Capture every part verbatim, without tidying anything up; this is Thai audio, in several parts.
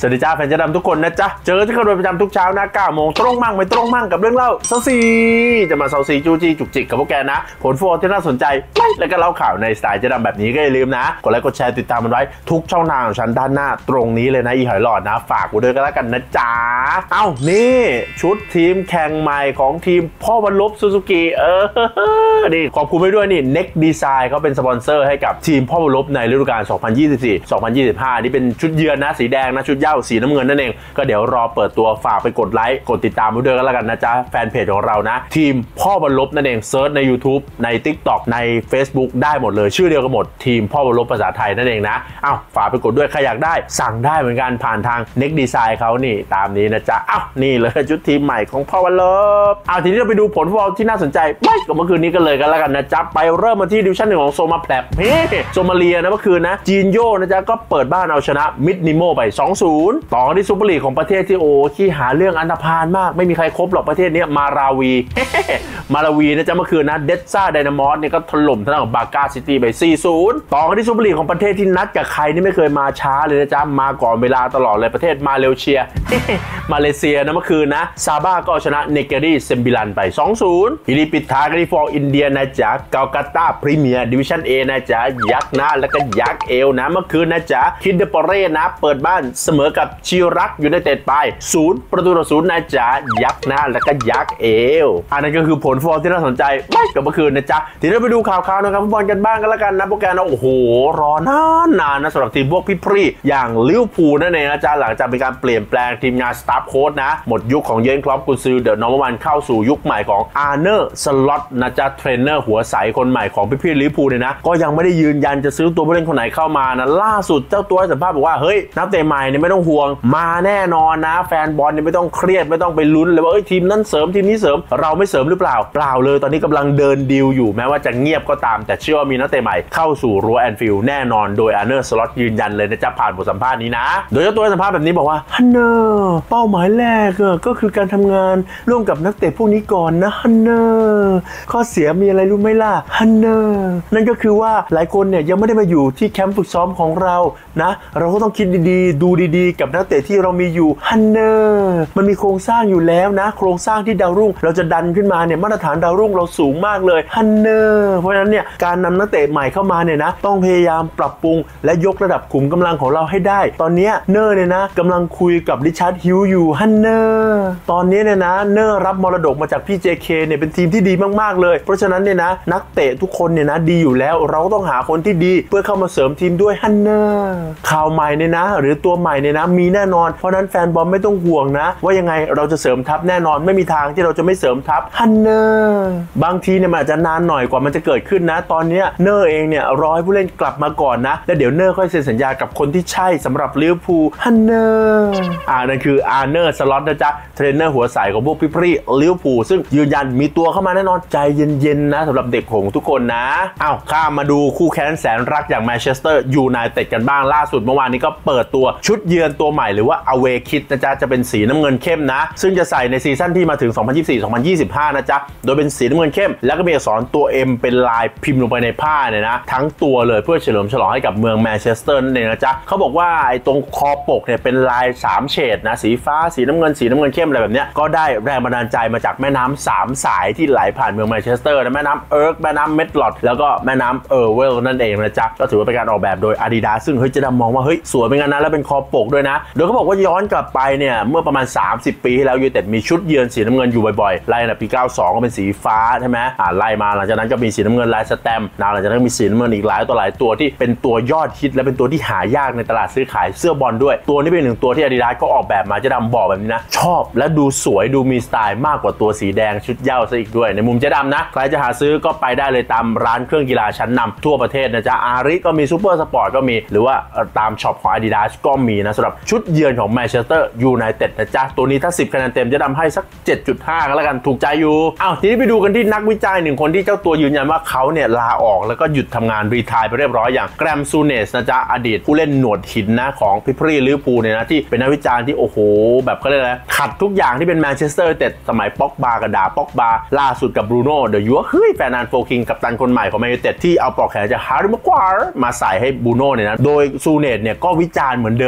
สวัสดีจ้าแฟนเจ๊ดำทุกคนนะจ๊ะเจอที่เคยเป็นประจำทุกเช้านะเก้าโมงตรงมั่งไม่ตรงมั่งกับเรื่องเล่าเซาซีจะมาเซาซีจู้จี้จุกจิกกับพวกแกนะผลโฟล์ที่น่าสนใจไม่แล้วก็เล่าข่าวในสไตล์เจ๊ดำแบบนี้ก็อย่าลืมนะกดไลค์กดแชร์ติดตามมันไว้ทุกช่องทางของฉันด้านหน้าตรงนี้เลยนะอีหอยหลอดนะฝากกูด้วยกันแล้วกันนะจ๊ะเอ้านี่ชุดทีมแข่งใหม่ของทีมพ่อวันลบซูซูกิเออนี่ขอบคุณไปด้วยนี่ Next Design เขาเป็นสปอนเซอร์ให้กับทีมพ่อวันลบในฤดูกาลสองพันยี่สิบสี่ สองพันยี่สิบห้านี่เป็นชุดเยือนนะสีแดงนะชุดเหย้าสีน้ำเงินนั่นเองก็เดี๋ยวรอเปิดตัวฝากไปกดไลค์กดติดตามไปด้วยกันแล้วกันนะจ๊ะแฟนเพจของเรานะทีมพ่อวันลบนั่นเองเซิร์ชใน YouTube ใน TikTok ใน Facebook ได้หมดเลยชื่อเดียวกันหมดทีมพ่อวันลบภาษาไทยนั่นเองนะอ้าวฝากไปกดด้วยใครอยากได้สั่งได้เหมือนกันผ่านทาง Next Design เขานี่ตามนี้นะจ๊ะอ้าวนี่เลยชุดทีมใหม่ของพ่อวันลบเอาทีนี้เราไปดูผลฟุตบอลที่น่าสนใจไม่กับเมื่อคืนนี้กันเลยกันแล้วกันนะจ๊ะไปเริ่มมาที่ดิวิชั่นหนึ่งของโซมาแพลบเฮ้โซมาเลียนะเมื่อคืนนะจีนโย่นะจ๊ะก็เปิดบ้านเอาชนะมิดนิโมไป สองศูนย์ ต่อที่ซุปเปอร์ลีกของประเทศที่โอ้ขี้หาเรื่องอันธพาลมากไม่มีใครครบหรอกประเทศนี้มาราวีมาราวีนะจ๊ะเมื่อคืนนะเดซ่าไดนามอสเนี่ยก็ถล่มทางด้านของบาก้าซิตี้ไป สี่ศูนย์ ต่อที่ซุปเปอร์ลีกของประเทศที่นัดกับใครนี่ไม่เคยมาช้าเลยนะจ๊ะมาก่อนเวลาตลอดเลยประเทศมาเลเซียมาเลเซียนะเมื่อคืนนะซาบ้าก็ชนะเนเกรีเซมบิลันไป สองศูนย์ อีลีปิดท้ายกันที่ฟอร์อินเดียนะจ๊ะกาลกาตาพรีเมียร์ดิวิชั่น A นะจ๊ะยักษ์นะแล้วก็ยักษ์เอลนะเมื่อคืนนะจ๊ะคิดเดปอเร่นะเปิดบ้านเสมอกับชิรักยูไนเต็ดไปศูนย์ประตูต่อศูนย์นะจ๊ะยักษ์นะแล้วก็ยักษ์เอลอันนั้นก็คือผลฟอร์มที่น่าสนใจไม่กับเมื่อคืนนะจ๊ะทีนี้ไปดูข่าวๆนะครับฟุตบอลกันบ้างกันแล้วกันนะพวกแกนะโอ้โหรอนานนานนะสำหรับทีมพวกพี่พรีอย่างลิเวอร์พูลนั่นเองนะจ๊ะหลังจากมีการเปลี่ยนแปลงทีมงานสตาฟโค้ชนะหมดยุคของเยนคล็อปกุนซือเดอะนอร์มันเข้าสู่ยุคใหม่ของอาร์เนอร์สล็อตนะจ๊ะเทรนเนอร์หัวใสคนใหม่ของพี่พี่ลิเวอร์พูลเนี่ยนะก็ยังไม่ได้ยืนยันจะซื้อตัวผู้เล่นคนไหนเข้ามานะล่าสุดเจ้าตัวให้สัมภาษณ์บอกว่าเฮ้ยนักเตะใหม่เนี่ยไม่ต้องห่วงมาแน่นอนนะแฟนบอลเนี่ยไม่ต้องเครียดไม่ต้องไปลุ้นเลยว่าเอ้ยทีมนั้นเสริมทีมนี้เสริมเราไม่เสริมหรือเปล่าเปล่าเลยตอนนี้กำลังเดินดีลอยู่แม้ว่าจะเงียบก็ตามแต่เชื่อว่ามีนักเตะใหม่เข้าสู่รั้วแอนฟิลด์แน่นอนโดยอาร์เนอร์สล็อตยืนยันเลยนะจ๊ะผ่านบทสัมภาษณ์นี้นะโดยเจ้าตัวให้สัมภาษณ์แบบนี้บอกว่าฮันเนอร์เป้าหมายแรกก็คือการทำงานร่วมกับนักเตะพวกนี้ก่อนนะฮันเนอร์ข้อเสียมีอะไรรู้ไหมล่ะฮันเนอร์นั่นก็คือว่าหลายคนเนี่ยยังไม่ได้มาอยู่ที่แคมป์ฝึกซ้อมของเรานะเราก็ต้องคิดดีๆดูดีๆกับนักเตะที่เรามีอยู่ฮันเนอร์มันมีโครงสร้างอยู่แล้วนะโครงสร้างที่ดาวรุ่งเราจะดันขึ้นมาเนี่ยมาตรฐานดาวรุ่งเราสูงมากเลยฮันเนอร์เพราะฉะนั้นเนี่ยการนำนักเตะใหม่เข้ามาเนี่ยนะต้องพยายามปรับปรุงและยกระดับขุมกำลังของเราให้ได้ตอนนี้เนอร์เนี่ยนะกำลังคุยกับริชาร์ดฮิลอยู่ฮันเนอร์ตอนนี้เนี่ยนะเนอร์รับมรดกมาจากพี่ เจ เค เนี่ยเป็นทีมที่ดีมากๆเลยเพราะฉะนั้นเนี่ยนะนักเตะทุกคนเนี่ยนะดีอยู่แล้วเราต้องหาคนที่ดีเพื่อเข้ามาเสริมทีมด้วยฮันเนอร์ข่าวใหม่เนี่ยนะหรือตัวใหม่เนี่ยนะมีแน่นอนเพราะนั้นแฟนบอลไม่ต้องห่วงนะว่ายังไงเราจะเสริมทัพแน่นอนไม่มีทางที่เราจะไม่เสริมทัพฮันเนอร์บางทีเนี่ยมันอาจจะนานหน่อยกว่ามันจะเกิดขึ้นนะตอนนี้เนอร์เองเนี่ยรอให้ผู้เล่นกลับมาก่อนนะแล้วเดี๋ยวเนอร์ค่อยเซ็นสัญญากับคนที่ใช่สำหรับลิเวอร์พูลฮันเนอร์อ่านั่นคืออาร์เนอร์สล็อตนะจ๊ะเทรนเนอร์หัวใสของพวกพี่พรีลิเวอร์พูลซึ่งยืนยันมีตัวเข้ามาแน่นอนใจเย็นๆนะสำหรับเด็กของทุกคนนะอ้าวข้ามมาดูคู่แค้นแสนรักอย่างแมนเชสเตอร์ยูไนเต็ดกันบ้างล่าสุดเมื่อวานนี้ก็เปิดตัวชุดเยือนตัวใหม่หรือว่า Away Kit นะจ๊ะจะเป็นสีน้ำเงินเข้มนะซึ่งจะใส่ในซีซั่นที่มาถึง สองพันยี่สิบสี่ สองพันยี่สิบห้า นะจ๊ะโดยเป็นสีน้ำเงินเข้มแล้วก็มีอักษรตัว M เป็นลายพิมพ์ลงไปในผ้าเนี่ยนะทั้งตัวเลยเพื่อเฉลิมฉลองให้กับเมืองแมนเชสเตอร์นั่นเองนะจ๊ะเขาบอกว่าไอ้ตรงคอปกเนี่ยเป็นลายสามเฉดนะสีฟ้าสีน้ำเงินสีน้ำเงินเข้มอะไรแบบเนี้ยก็ได้แรงบันดาลใจมาจากแม่น้ำสามสายที่ไหลผ่านเมืองแมนเชสเตอร์นะแม่น้ำเอิร์กแม่น้ำเมดลอดแล้วก็แม่น้ำเออร์เวลนั่นเองนะจ๊ะก็ถือว่าเป็นการออกแบบโดย Adidas ซึ่งเฮ้ยจะดำมองว่าเฮ้ยสวยเป็นงานนั้นแล้วเป็นคอปกด้วยนะโดยเขาบอกว่าย้อนกลับไปเนี่ยเมื่อประมาณสามสิบปีที่แล้วยูไนเต็ดมีชุดเยือนสีน้ำเงินอยู่บ่อยๆไล่นะปีเก้าสิบสองก็เป็นสีฟ้าใช่ไหมอ่าไล่มาหลังจากนั้นก็มีสีน้ำเงินลายสแตมป์นะหลังจากนั้นมีสีน้ำเงินอีกหลายตัวหลายตัวที่เป็นตัวยอดฮิตและเป็นตัวที่หายากในตลาดซื้อขายเสื้อบอลด้วยตัวนี้เป็นหนึ่งตัวที่ Adidas ก็ออกแบบมาจะดำบอกแบบนี้นะชอบและดูสวยดูมีสไตล์มากกว่าตัวสีแดงชุดเหย้าซะอีกด้วยในมุมเจ๊ดำนะใครจะหาซื้อก็ไปได้เลยตามร้านเครื่องกีฬาชั้นนำทั่วประเทศนะจ๊ะอาริก็มีซูเปอร์สปอร์ตก็มีหรือว่าตามช็อปของ Adidas ก็มีนะสำหรับชุดเยือนของแมนเชสเตอร์ยูไนเต็ดนะจ๊ะตัวนี้ถ้าสิบคะแนนเต็มจะดำให้สัก เจ็ดจุดห้า กันแล้วกันถูกใจอยู่อ้าวทีนี้ไปดูกันที่นักวิจัยหนึ่งคนที่เจ้าตัวยืนยันว่าเขาเนี่ยลาออกแล้วก็หยุดทำงานรีไทร์ไปเรียบร้อยอย่างแกรมซูเนสนะจ๊ะอดีตผู้เล่นหนวดหินนะของพี่พรีลิเวอร์พูลเนี่ยนะที่เป็นนักวิจารณ์ที่โอ้โหแบบเขาเรียกอะไรขัดทุกอย่างที่เป็นแมนเชสเตอร์ยูไนเต็ดสมัยป็อกบากับดาป็อกบาล่าสุดกับบรูโน่เดอะยัวเฮ้ยแฟนนันโฟคิงกัปตันคนใหม่ของแมนยูไนเต็ดที่เอาปลอกแขนจากฮาร์รี่แม็กควายร์มาใส่ให้บรูโน่เนี่ยนะโดยซูเนสเนี่ยก็วิจารณ์เหมือนเดิมบอกว่า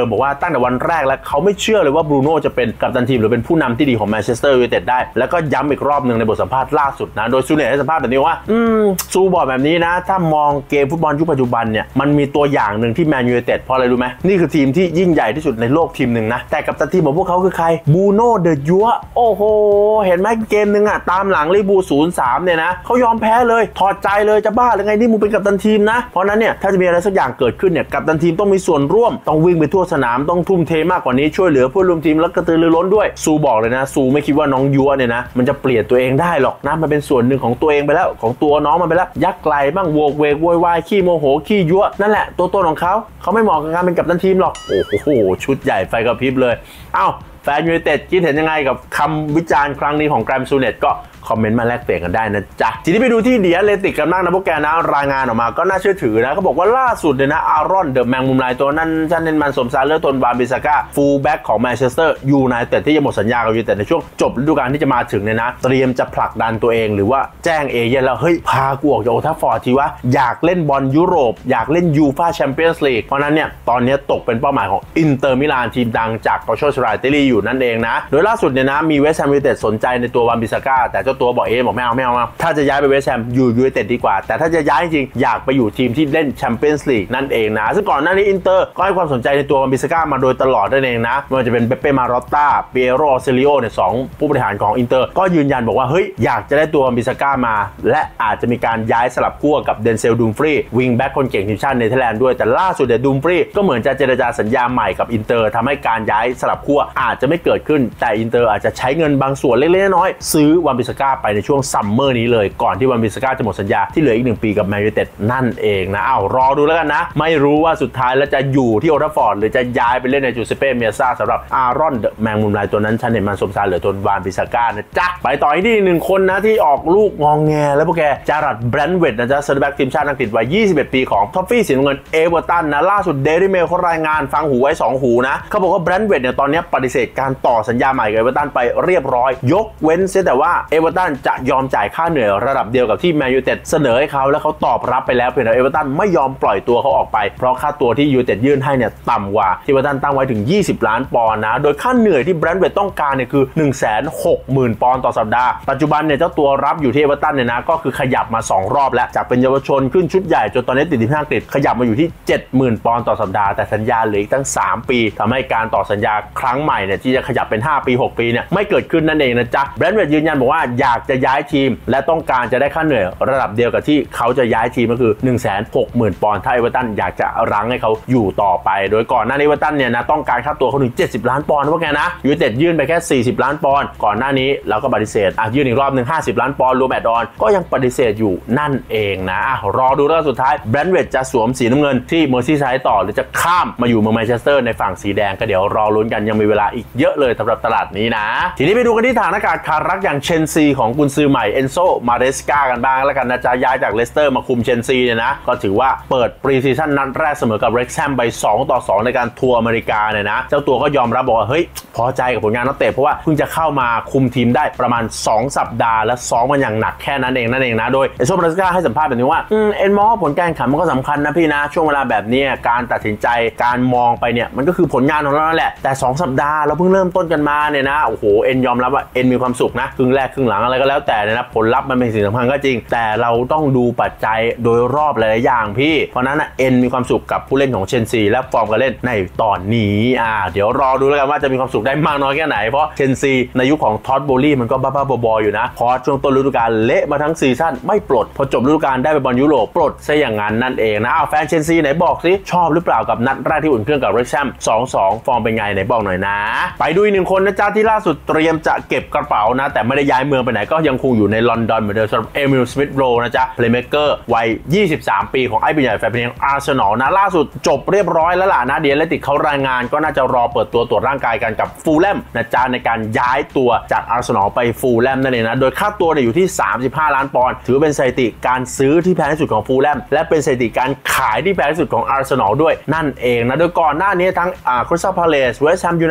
ตั้งแต่วันแรกแล้วเขาไม่เชื่อเลยว่าบรูโน่จะเป็นกัปตันทีมหรือเป็นผู้นำที่ดีของแมนเชสเตอร์ยูไนเต็ดได้แล้วก็ย้ำอีกรอบหนึ่งในบทสัมภาษณ์ล่าสุดนะโดยซูเนตให้สัมภาษณ์แบบนี้ว่าอืมซูบอกแบบนี้นะถ้ามองเกมฟุตบอลยุคปัจจุบันเนี่ยมันมีตัวอย่างหนึ่งที่แมนยูไนเต็ดเพราะอะไรรู้ไหมนี่คือทีมที่ยิ่งใหญ่ที่สุดในโลกทีมหนึ่งนะแต่กัปตันทีมของพวกเขาคือใครบรูโน่เดอะยัวโอ้โหเห็นไหมเกมหนึ่งอะตามหลังลิเวอร์พูล ศูนย์สาม เนี่ยนะเขายอมแพ้เลยถอดใจเลยจะบ้าหรือไงนี่มึงเป็นกัปตันทีมนะเพราะนั้นเนี่ยถ้าจะมีอะไรสักอย่างเกิดขึ้นเนี่ยกัปตันทีมต้องมีส่วนร่วมต้องวิ่งไปทั่วสนามต้องทุ่มเทมากกว่านี้ช่วยเหลือเพื่อนร่วมทีมแล้วกระตือรือร้นด้วยซูบอกเลยนะซูไม่คิดว่าน้องยัวเนี่ยนะมันจะเปลี่ยนตัวเองได้หรอกนะมันเป็นส่วนหนึ่งของตัวเองไปแล้วของตัวน้องมันไปแล้วยักไกลบ้างโวกเวกโวยวายขี้โมโหขี้ยัวนั่นแหละตัวตนของเขาเขาไม่เหมาะกับการเป็นกัปตันทีมหรอกโอ้โหชุดใหญ่ไฟกระพริบเลยเอ้าแฟนยูไนเต็ดคิดเห็นยังไงกับคำวิจารณ์ครั้งนี้ของแกรมซูเน็ตก็คอมเมนต์มาแลกเปลี่ยนกันได้นะจ๊ะทีนี้ไปดูที่เดียเลติกกันบ้างนะพวกแกนะรายงานออกมาก็น่าเชื่อถือนะเขาบอกว่าล่าสุดเนี่ยนะอารอนเดอะแมงมุมลายตัวนั้นชันเนนมันสมซาเลอร์ตนวานบิซาก้าฟูลแบ็กของแมนเชสเตอร์ยูไนเต็ดที่จะหมดสัญญากับยูไนเต็ดในช่วงจบฤดูกาลที่จะมาถึงเนี่ยนะเตรียมจะผลักดันตัวเองหรือว่าแจ้งเอเย่นแล้วเฮ้ยพากูออกจากโอลด์แทราฟฟอร์ดทีวะอยากเล่นบอลยุโรปอยากเล่นยูฟ่าแชมเปี้ยนส์ลีกเพราะนั้นเนี่ยตอนนี้ตกเป็นเป้าหมายของอินเตอร์มิลานทีมดังจากเกาโชสไรเตอรี่อยู่นั่นเองนะโดยล่าสุดเนี่ยนะมีเวสต์แฮมยูไนเต็ดสนใจในตัววานบิซาก้าแต่เจ้าตัวบอกเองบอกไม่เอาไม่เอาถ้าจะย้ายไปเวสต์แฮมอยู่ยูไนเต็ดดีกว่าแต่ถ้าจะย้ายจริงอยากไปอยู่ทีมที่เล่นแชมเปี้ยนส์ลีกนั่นเองนะซึ่งก่อนหน้านี้อินเตอร์ก็ให้ความสนใจในตัววานบิซาก้ามาโดยตลอดนั่นเองนะไม่ว่าจะเป็นเปเป้มารอตต้าเปียโรเซริโอเนี่ยสองผู้บริหารของอินเตอร์ก็ยืนยันบอกว่าเฮ้ยอยากจะได้ตัววานบิซาก้ามาและอาจจะมีการย้ายสลับขั้วกับเดนเซลดูมฟรีวิงแบ็กคนเก่งทีมชาติเนเธอร์แลนด์ด้วยแต่ล่าสุดเดดูมฟรีก็เหมือนจะเจรจาสัญญาใหม่กับอินเตอร์ทำให้การย้ายสลับขั้วอาจจะไม่เกิดขึ้นแต่อินเตอร์อาจจะใช้เงินบางส่วนเล็กๆน้อยๆซื้อวานบิซาก้าไปในช่วงซัมเมอร์นี้เลยก่อนที่วานบิซาก้าจะหมดสัญญาที่เหลืออีกหนึ่งปีกับแมนยูไนเต็ดนั่นเองนะอ้าวรอดูแล้วกันนะไม่รู้ว่าสุดท้ายแล้วจะอยู่ที่โอลด์แทราฟฟอร์ดหรือจะย้ายไปเล่นในจูเซเป้เมียซ่าสำหรับอารอนเดอะแมงมุมลายตัวนั้นชันเน็ตมันสมซาเหลือทนวานบิซาก้านะจ๊ะไปต่ออีกที่หนึ่งคนนะที่ออกลูกงองแงแล้วพวกแกจารัดแบรนด์เวดนะจ๊ะเซนเตอร์แบ็กทีมชาติอังกฤษวัยยี่สิบเอ็ดปีของท็อฟฟี่สีน้ำเงินเอเวอร์ตันนะล่าสุดเดลี่เมลเขารายงานฟังหูไว้สองหูนะเขาบอกว่าแบรนด์เวดเนี่ยตอนนี้ปฏิเสธการต่อสัญญาใหม่กับเอเวอร์ตันไปเรียบร้อยยกเว้นเสียแต่ว่าเอเวอร์ตันจะยอมจ่ายค่าเหนื่อยระดับเดียวกับที่แมนยูไนเต็ดเสนอให้เขาแล้วเขาตอบรับไปแล้วเพียงแต่เอเวอร์ตันไม่ยอมปล่อยตัวเขาออกไปเพราะค่าตัวที่ยูไนเต็ดยื่นให้เนี่ยต่ำกว่าที่เอเวอร์ตันตั้งไว้ถึงยี่สิบล้านปอนด์นะโดยค่าเหนื่อยที่แบรนด์เวดต้องการเนี่ยคือ หนึ่งแสนหกหมื่น ปอนด์ต่อสัปดาห์ปัจจุบันเนี่ยเจ้าตัวรับอยู่ที่เอเวอร์ตันเนี่ยนะก็คือขยับมาสองรอบแล้วจากเป็นเยาวชนขึ้นชุดใหญ่จนตอนนี้ติดทีมชาติอังกฤษขยับมาอยู่ที่ เจ็ดหมื่น ปอนด์ต่อสัปดาห์แต่สัญญาเหลืออีกตั้งสามปีทำให้การต่อสัญญาครั้งใหม่เนี่ยที่จะขยับเป็นห้าปีหกปีเนี่ยไม่เกิดขึ้นนั่นเองนะจ๊ะแบรนด์เวดยืนยันบอกว่าอยากจะย้ายทีมและต้องการจะได้ค่าเหนื่อยระดับเดียวกับที่เขาจะย้ายทีมก็คือ หนึ่งแสนหกหมื่น ปอนด์ถ้าเอเวอร์ตันอยากจะรั้งให้เขาอยู่ต่อไปโดยก่อนหน้านี้เอเวอร์ตันเนี่ยนะต้องการค่าตัวเขาถึงเจ็ดสิบล้านปอนด์ว่าแกนะยูไนเต็ดยื่นไปแค่สี่สิบล้านปอนด์ก่อนหน้านี้เราก็ปฏิเสธอ่ะยื่นอีกรอบนึงห้าสิบล้านปอนด์รวมแอดออนก็ยังปฏิเสธอยู่นั่นเองนะอ่ะรอดูแล้วสุดท้ายแบรนด์เวดจะสวมสีน้ำเงินที่เมอร์ซี่ไซด์ต่อหรือจะข้ามมาอยู่เมืองแมนเชสเตอร์ในฝั่งสีแดงก็เดี๋ยวรอลุ้นกันยังมีเวลาอีกเยอะเลยสำหรับตลาดนี้นะทีนี้ไปดูกันที่ฐานอากาศคารักอย่างเชนซีของกุนซือใหม่เอนโซมาเรสกากันบ้างแล้วกันนะจ๊ะย้ายจากเลสเตอร์มาคุมเชนซีเนี่ยนะก็ถือว่าเปิดปรีซีซั่นนัดแรกเสมอกับเร็กซ์แฮมไปสองต่อสองในการทัวร์อเมริกาเนี่ยนะเจ้าตัวก็ยอมรับบอกว่าเฮ้ยพอใจกับผลงานนักเตะเพราะว่าเพิ่งจะเข้ามาคุมทีมได้ประมาณสองสัปดาห์และซ้อมมันอย่างหนักแค่นั้นเองนั่นเองนะโดยเอนโซมาเรสกาให้สัมภาษณ์แบบนี้ว่าอืมเอ็นมองผลการแข่งขันมันก็สำคัญนะพี่นะช่วงเวลาแบบนี้การตัดสินใจการมองไปเนี่ยมันก็คือผลงานของเราแหละแต่สองสัปดาห์เราเพิ่งเริ่มต้นกันมาเนี่ยนะโอ้โหเอ็นยอมรับว่าเอ็นมีความสุขนะครึ่งแรกครึ่งหลังอะไรก็แล้วแต่นะผลลัพธ์มันเป็นสิ่งสำคัญก็จริงแต่เราต้องดูปัจจัยโดยรอบหลายๆอย่างพี่เพราะนั้นนะเอ็นมีความสุขกับผู้เล่นของเชนซีและฟอร์มการเล่นในตอนนี้อ่าเดี๋ยวรอดูแล้วกันว่าจะมีความสุขได้มากน้อยแค่ไหนเพราะเชนซีในยุคของท็อตโบลี่มันก็บ้าๆบอๆอยู่นะพอช่วงต้นฤดูกาลเละมาทั้งซีซั่นไม่ปลดพอจบฤดูกาลได้ไปบอลยุโรปปลดซะอย่างนั้นนั่นเองนะอ้าวแฟนเชนซีไหนบอกสิชอบหรือเปล่ากับนัดแรกที่อุ่นเครื่องกับเร็กซ์แฮม สองสอง ฟอร์มเป็นไงไหนบอกหน่อยนะไปดูอีกหนึ่งคนนะจ๊ะที่ล่าสุดเตรียมจะเก็บกระเป๋านะแต่ไม่ได้ย้ายเมืองไปไหนก็ยังคงอยู่ในลอนดอนเหมือนเดิมสำหรับเอมิล สมิธโรนะจ๊ะเพลย์เมคเกอร์วัยยี่สิบสามปีของไอ้ปีใหญ่แฟนเพลงอาร์เซนอลนะล่าสุดจบเรียบร้อยแล้วล่ะนะเดียเลติกเขารายงานก็น่าจะรอเปิดตัวตรวจร่างกายกันกับฟูลแลมนะจ๊ะในการย้ายตัวจากอาร์เซนอลไปฟูลแลมนั่นเองนะโดยค่าตัวเนี่ยอยู่ที่สามสิบห้าล้านปอนด์ถือเป็นสถิติการซื้อที่แพงที่สุดของฟูลแลมและเป็นสถิติการขายที่แพงที่สุดของอาร์เซนอลด้วยนั่นเองนะโดยก่อนหน้านี้ทั้งอ่าคริสตัลพาเลซเวสต์แฮมยูไนเต็ด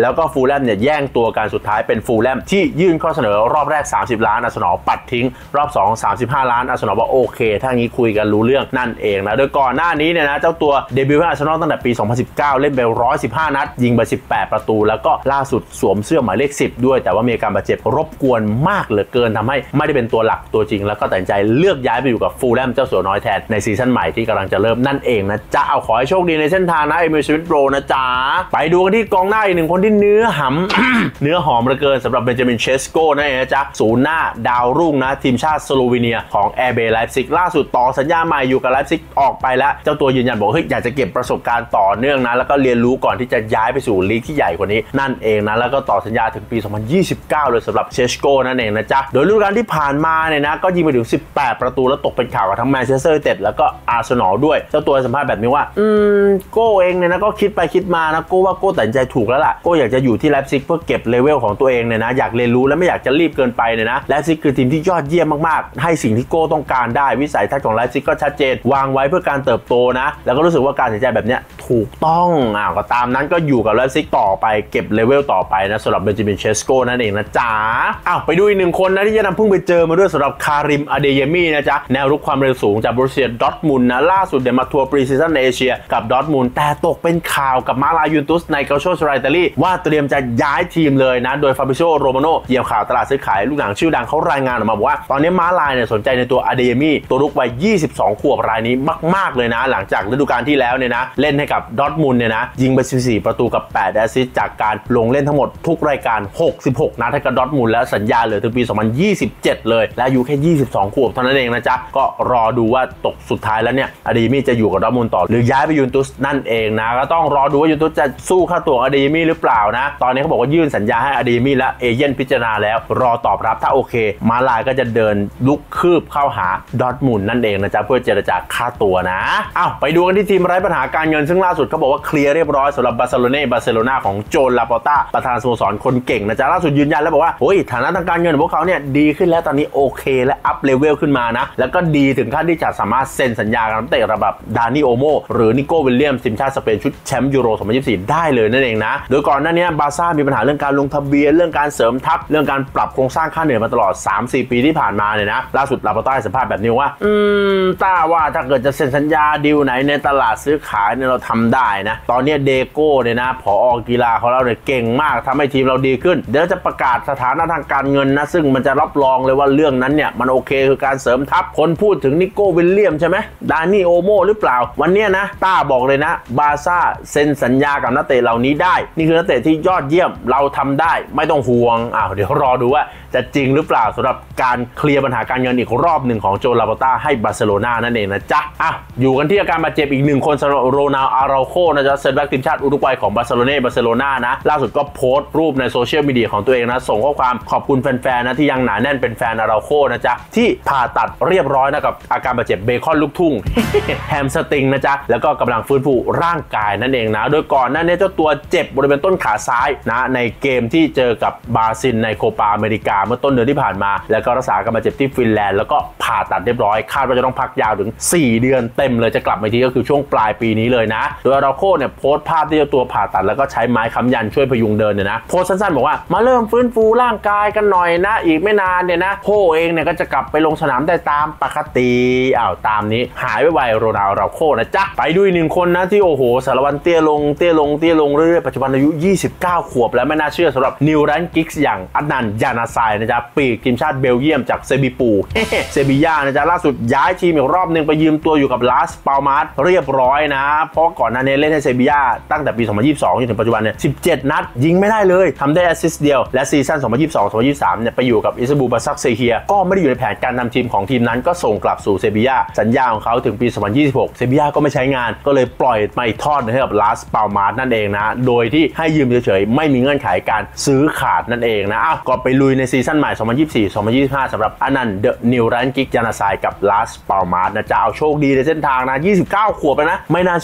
แล้วก็ฟูลแลมเนี่ยแย่งตัวการสุดท้ายเป็นฟูลแลมที่ยื่นข้อเสนอรอบแรกสามสิบล้านอาร์เซนอลปัดทิ้งรอบสอง สามสิบห้าล้านอาร์เซนอลว่าโอเคถ้างี้คุยกันรู้เรื่องนั่นเองนะโดยก่อนหน้านี้เนี่ยนะเจ้าตัวเดบิวต์ให้อาร์เซนอลตั้งแต่ปีสองพันสิบเก้าเล่นไปหนึ่งร้อยสิบห้านัดยิงไปสิบแปดประตูแล้วก็ล่าสุดสวมเสื้อหมายเลขสิบด้วยแต่ว่ามีอาการบาดเจ็บรบกวนมากเหลือเกินทำให้ไม่ได้เป็นตัวหลักตัวจริงแล้วก็ตัดใจเลือกย้ายไปอยู่กับฟูลแลมเจ้าสัวน้อยแทนในซีซั่นใหม่ที่กำลังจะเริ่มนั่นเองนะจ๊ะเอาขอให้โชคดีในเส้นทางนะเอมิล สมิธโรนะจ๊ะไปดูกันที่กองหน้าอีกหนึ่งคนที่เนื้อหำ เนื้อหอมเหลือเกินสำหรับเบนจามินเชสโกนั่นเองนะจ๊ะศูนย์หน้าดาวรุ่งนะทีมชาติสโลวีเนียของ อาร์ บี ไลป์ซิกล่าสุดต่อสัญญาใหม่อยู่กับไลป์ซิกออกไปแล้วเจ้าตัวยืนยันบอกเฮ้ยอยากจะเก็บประสบการณ์ต่อเนื่องนะแล้วก็เรียนรู้ก่อนที่จะย้ายไปสู่ลีกที่ใหญ่กว่านี้นั่นเองนะแล้วก็ต่อสัญญาถึงปีสองพันยี่สิบเก้าเลยสำหรับเชสโกนั่นเองนะจ๊ะโดยฤดูกาลที่ผ่านมาเนี่ยนะก็ยิงไปถึงสิบแปดประตูแล้วตกเป็นข่าวกับทั้งแมนเชสเตอร์ยูไนเต็ดแล้วก็อาร์เซนอลด้วยเจ้าตัวสัมภาษณ์แบบนี้ว่าอืมโก้เองเนี่ยนะก็คิดไปคิดมานะโก้ว่าโก้ตัดใจถูกแล้วล่ะโก้อยากจะอยู่ที่ไลป์ซิกเพื่อเก็บเลเวลของตัวเองเนี่ยนะอยากเรียนรู้และไม่อยากจะรีบเกินไปเนี่ยนะไลป์ซิกคือทีมที่ยอดเยี่ยมมากๆให้สิ่งที่โก้ต้องการได้วิสัยทัศน์ของไลป์ซิกก็ชัดเจนวางไว้เพื่อการเติบโตนะแล้วก็รู้สึกว่าการตัดใจแบบนี้ถูกต้องอ่าก็ตามนั้นก็อยู่กับไลป์ซิกต่อไปเก็บเลเวลต่อไปนะสำหรับเบนจามินเชสโกนั่นเองนะจ๊ะอ้าวไปดูอีกหนึ่งคนนะที่จะนำเพิ่งไปเจอมาด้วยสำหรับคาริมอเดเยมี่นะจ๊ะแนวรุกความเร็วสูงจากบรูเซียดอร์ทมุนด์นะล่าสุดเดี๋ยวมาทัวร์ปรีซีซั่นในเอเชียกับดอร์ทมุนด์แต่ตกเป็นข่าวกับมาลายูเวนตุสในเกาโชสไรตาลีว่าเตรียมจะย้ายทีมเลยนะโดยฟาบิโชโรมาโนเหยี่ยมข่าวตลาดซื้อขายลูกหนังชื่อดังเขารายงานออกมาบอกว่าตอนนี้มาลายเนี่ยสนใจในตัวอเดเยมี่ตัวรุกวัยยี่สิบสองขวบรายนี้มากๆเลยนะหลังจากฤดูกาลที่แล้วเนี่ยนะเล่นให้กับดอร์ทมุนด์เนี่ยนะยิงไปสิบสี่ประตูกับแปดแอสซิสต์จากการลงเล่นทั้งหมดทุกรายการหกสิบหกนัดให้กับดอร์ทมุนด์และสัญญาเหลือถึงปีสองพันยี่สิบเจ็ดเลยและอายุแค่ยี่สิบสองขวบเท่านั้นเองนะจ๊ะก็รอดูว่าตกสุดท้ายแล้วเนี่ยอเดเยมี่จะอยู่กับดอร์ทมุนด์ต่อหรือย้ายไปยูเวนตุสนั่นเองนะก็ต้องรอดูว่ายูเวนตุสจะสู้ค่าตัวอเดเยมี่หรือเปล่านะตอนนี้เขาบอกว่ายื่นสัญญาให้อเดเยมี่และเอเย่นพิจารณาแล้วรอตอบรับถ้าโอเคมาลายก็จะเดินลุกคืบเข้าหาดอร์ทมุนด์นั่นเองนะจ๊ะเพื่อเจรจาค่าตัวนะอ้าวไปดูกันที่ทีมไร้ปัญหาการเงินซึ่งล่าสุดเขาบอกว่าเคลียร์เรียบร้อยสำหรับบาร์เซโลนาบาร์เซโลนาของโจนลาปอร์ตาประธานสโมสรคนเก่งนะจ๊ะล่าสุดยืนยันแล้วบอกว่าโอ้ยฐานะทางการเงินของพวกเขาเนี่ยดีขึ้นแล้วตอนนี้โอเคและอัพเลเวลขึ้นมานะแล้วก็ดีถึงขั้นที่จะสามารถเซ็นสัญญากับนักเตะระดับดานิโอโมหรือนิโก้วิลเลียมทีมชาติสเปนชุดแชมป์ยูโรสองพันยี่สิบสี่ได้เลยนั่นเองนะโดยก่อนหน้านี้บาร์ซ่ามีปัญหาเรื่องการลงทะเบียนเรื่องการเสริมทัพเรื่องการปรับโครงสร้างค่าเหนื่อยมาตลอด สามสี่ ปีที่ผ่านมาเนี่ยนะล่าสุดลาปอร์ตาให้สัมภาษณ์แบบนี้ว่าอืมต้าว่าถ้าเกิดจะเซ็นสัญญาดีลไหนในตลาดซื้อขายเนี่ยเราทำได้นะตอนนี้เดโก้เนี่ยนะผอ.กีฬาของเราเนี่ยเก่งมากทำให้ทีมเราดีขึ้นเดี๋ยวจะประกาศสถานะทางการเงินนะซึ่งมันจะรับรองเลยว่าเรื่องนั้นเนี่ยมันโอเคคือการเสริมทัพคนพูดถึงนิโก้วิลเลียมใช่ไหมดานี่โอโมหรือเปล่าวันนี้นะต้าบอกเลยนะบาร์ซ่าเซ็นสัญญากับนักเตะเหล่านี้ได้นี่คือนักเตะที่ยอดเยี่ยมเราทำได้ไม่ต้องห่วงอ้าวเดี๋ยวรอดูว่าจะจริงหรือเปล่าสำหรับการเคลียร์ปัญหาการเงินอีกรอบหนึ่งของโจลาปอร์ตาให้บาร์เซโลนานั่นเองนะจ๊ะอ่ะอยู่กันที่อาการบาดเจ็บอีกหนึ่งคนสำหรับโรนัลอาราโคนะจ๊ะเซนต์แบ็กทีมชาติอุรุกวัยของบาร์เซโลนาบาร์เซโลนานะล่าสุดก็โพสต์รูปในโซเชียลมีเดียของตัวเองนะส่งข้อความขอบคุณแฟนๆนะที่ยังหนาแน่นเป็นแฟนอาราโคนะจ๊ะที่ผ่าตัดเรียบร้อยนะกับอาการบาดเจ็บเบคอนลูกทุ่ง แฮมสตริงนะจ๊ะแล้วก็กำลังฟื้นฟูร่างกายนั่นเองนะโดยก่อนหน้านี้เจ้าตัวเจ็บบริเวณต้นขาซ้ายนะในเกมที่เจอกับบราซิลในโคปาอเมริกาเมื่อต้นเดือนที่ผ่านมาแล้วก็รักษาอาการบาดเจ็บที่ฟินแลนด์แล้วก็ผ่าตัดเรียบร้อยคาดว่าจะต้องพักยาวถึงสี่เดือนเต็มเลยจะกลับมาทีก็คือช่วงปลายปีนี้เลยนะโดยอาราโคเนี่ยโพสต์ภาพที่เจ้าตัวผ่าตัดแล้วก็ใช้ไม้ค้ำยันช่วยพยุงเดินเนี่ยนะโพสต์สั้นๆบอกว่ามาเริ่มฟื้นฟูร่างกายกันหน่อยนะอีกไม่นานเนี่ยนะโคเองเนี่ยก็จะกลับไปลงสนามได้ตามปกติอ้าวตามนี้หายไวๆโรนัลอาราโคนะจ๊ะไปดูอีกหนึ่งคนนะที่โอ้โหสารวัตรเตี้ยลงเตี้ยลงเตี้ยลงเรื่อยๆปัจจุบันอายุยี่สิบเก้าขวบแล้วไม่น่าเชื่อสำหรับนิวแรนกิกส์อย่างอัดนันยานาไซนะจ๊ะปีกทีมชาติเบลเยียมจากเซบีปูเซบีย่านะจ๊ะล่าสุดย้ายทีมอีกรอบนึงไปยืมตัวอยู่กับลาสปาลมาสเรียบร้อยนะเพราะก่อนหน้านี้เล่นให้เซบีย่าตั้งแต่ปีสองพันยี่สิบสองจนถึงปัจจุบันเนี่ยสิบเจ็ดนัดยิงไม่ได้เลยทำได้แอสซิสต์เดียวและซีซั่นสองพันยี่สิบสอง สองพันยี่สิบสามเนี่ยไปอยู่กับอิสตันบูลบาซักเซเฮียก็ไม่ได้อยู่ในแผนการนำทีมของทีมนั้นก็ส่งกลับสู่เซบีย่าสัญญาของเขาถึงปีสองพันยี่สิบหกเซบีย่าก็ไม่ใช้งานก็เลยปล่อยมาอีกทอดให้กับลาสปาลมาสนั่นเองนะโดยที่ให้ยืมเฉยๆไม่มีเงื่อนไขการซื้อขาดนั่นเองนะอ้าวก็ไปลุยในซีซั่นใหม่สองพันยี่สิบสี่ สองพันยี่สิบห้าสำหรับอนันต์เดอะนิวแรนกิกยานาไซกับลาสปาลมาสนะจะเอาโชคดีในเส้นทางนะยี่สิบเก้าขวบนะไม่น่าเชื่อเหมือนกันนะ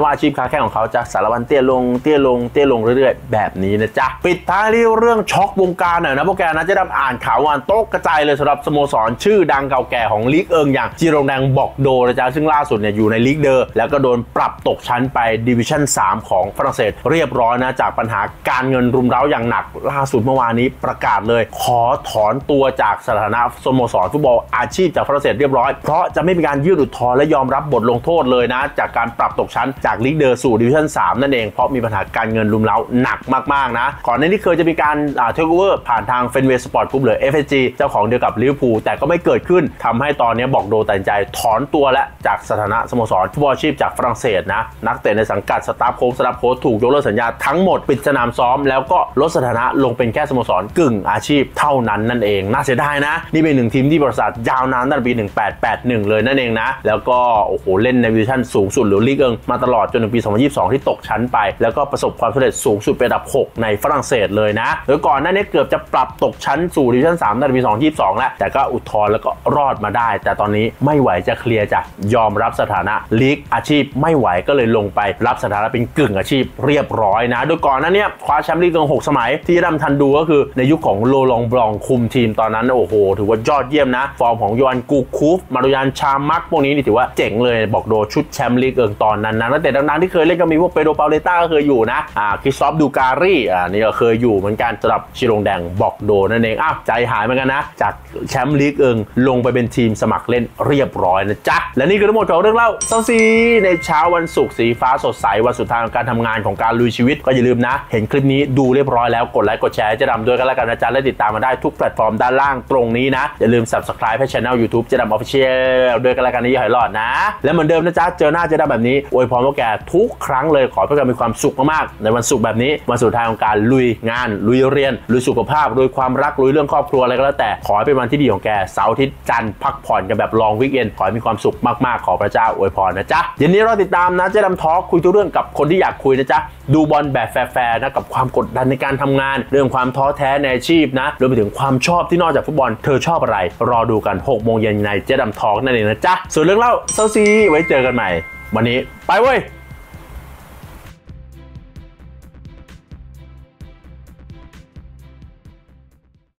ว่าอาชีพค้าแข่งของเขาจะสารวันเตี้ยลงเตี้ยลงเตี้ยลงเรื่อยๆแบบนี้นะจ๊ะปิดท้ายที่เรื่องช็อกวงการหน่อยนะพวกแกนะจะได้อ่านข่าววันโต๊ะกระจายเลยสำหรับสโมสรชื่อดังเก่าแก่ของลีกเอิงอย่างจีโรงแดงบอกโดนะจ๊ะซึ่งล่าสุดเนี่ยอยู่ในลีกเดอร์แล้วก็โดนปรับตกชั้นไปดิวิชั่นสามของฝรั่งเศสเรียบร้อยนะจากปัญหาการเงินรุมเร้าอย่างหนักล่าสุดเมื่อวานนี้ประกาศเลยขอถอนตัวจากสถานะสโมสรฟุตบอลอาชีพจากฝรั่งเศสเรียบร้อยเพราะจะไม่มีการยื่นอุทธรณ์และยอมรับบทลงโทษเลยนะจากการปรับตกชั้นจากลีกเดอร์สู่ดิวิชั่นสามนั่นเองเพราะมีปัญหาการเงินรุมเร้าหนักมากๆนะก่อนหน้านี้เคยจะมีการเทคโอเวอร์ผ่านทางเฟนเวย์สปอร์ตกรุ๊ปหรือ เอฟ เอส จี เจ้าของเดียวกับลิเวอร์พูลแต่ก็ไม่เกิดขึ้นทำให้ตอนนี้บอกโดตัดใจถอนตัวและจากสถานะสโมสรฟุตบอลอาชีพจากฝรั่งเศสนะนักเตะในสังกัดสตาฟโค้ชสตาฟโค้ชถูกยกเลิกสัญญาทั้งหมดปิดสนามซ้อมแล้วก็ลดสถานะลงเป็นแค่สโมสรกึ่งอาชีพเท่านั้นนั่นเองน่าเสียดายนะนี่เป็นหนึ่งทีมที่ประวัติศาสตร์ยาวนานตั้งแต่ปีหนึ่งพันแปดร้อยแปดสิบเอ็ดเลยนั่นเองนะแล้วก็โอ้โหเล่นในดิวิชั่นสูงสุดหรือลีกเอิงมาตลอดจนถึงปีสองพันยี่สิบสองที่ตกชั้นไปแล้วก็ประสบความสำเร็จสูงสุดเป็นอันดับหกในฝรั่งเศสเลยนะโดยก่อนหน้านี้เกือบจะปรับตกชั้นสู่ดิวิชั่นสามตั้งแต่ปีสองพันยี่สิบสองแล้วแต่ก็อุทธรณ์แล้วก็รอดมาได้แต่ตอนนี้ไม่ไหวจะเคลียร์จะยอมรับสถานะลีกอาชีพไม่ไหวก็เลยลงไปรับสถานะเป็นกึ่งอาชีพเรียบร้อยนะโดยก่อนหน้านี้คว้าแชมป์ลีกเอิงหกสมัยที่ดำทันดูก็คือในยุคของโลลองบลองคุมทีมตอนนั้นโอ้โหถือว่ายอดเยี่ยมนะฟอร์มของยอนกูคูฟมารุยานชามักพวกนี้นี่ถือว่าเจ๋งเลยบอกโดชุดแชมป์ลีกเอิงตอนนั้นนะตั้งแต่ดังๆที่เคยเล่นก็มีพวกเปโดเปาเลต้าก็เคยอยู่นะอ่าคริสตอฟดูการีอ่านี่ก็เคยอยู่เหมือนกันสำหรับชิโรงแดงบอกโดนั่นเองอ้าวใจหายเหมือนกันนะจากแชมป์ลีกเอิงลงไปเป็นทีมสมัครเล่นเรียบร้อยนะจ๊ะและนี่คือทั้งหมดของเรื่องเล่าเซาซีในเช้าวันศุกร์สีฟ้าสดใสวันสุดท้ายของการทำงานของการลุยชีวิตก็อย่าลืมนะเห็นคลิปนี้ดูเรียบร้อยแล้วกดไลค์กดแชร์ให้เจ๊ดำด้วยกันแล้วกันนะจ๊ะและติดตามมาได้ทุกแพลตฟอร์มด้านล่างตรงนี้นะอย่าลืม ซับสไครบ์ ให้ช่อง YouTube เจ๊ดำ Official ด้วยกันแล้วกันนี้อย่าให้รอดนะและเหมือนเดิมนะจ๊ะเจอหน้าเจ๊ดำแบบนี้อวยพรพวกแกทุกครั้งเลยขอให้พวกแกมีความสุขมากๆในวันศุกร์แบบนี้วันสุดท้ายของการลุยงานลุยเรียนลุยสุขภาพลุยความรักลุยเรื่องครอบครัวอะไรก็แล้วแต่ขอให้เป็นวันที่ดีของแกเสาร์อาทิตย์จันทร์พักผ่อนกันแบบลองวีคเอนด์ขอให้มีความสุขมากๆขอพระเจ้าอวยพรนะจ๊ะเย็นนี้รอติดตามนะเจ๊ดำทอล์คคุยทุกเรื่องกับคนที่อยากคุยนะจ๊ะดูบอลแบบแฟร์ๆนะกับความกดดันในการทำงานเรื่องความท้อแท้ในอาชีพนะรวมไปถึงความชอบที่นอกจากฟุตบอลเธอชอบอะไรรอดูกันหกโมงเย็นในเจ๊ดำทอล์คนั่นเองนะจ๊ะส่วนเรื่องเล่าเซาซีไว้เจอกันใหม่วันนี้ไปเว้ย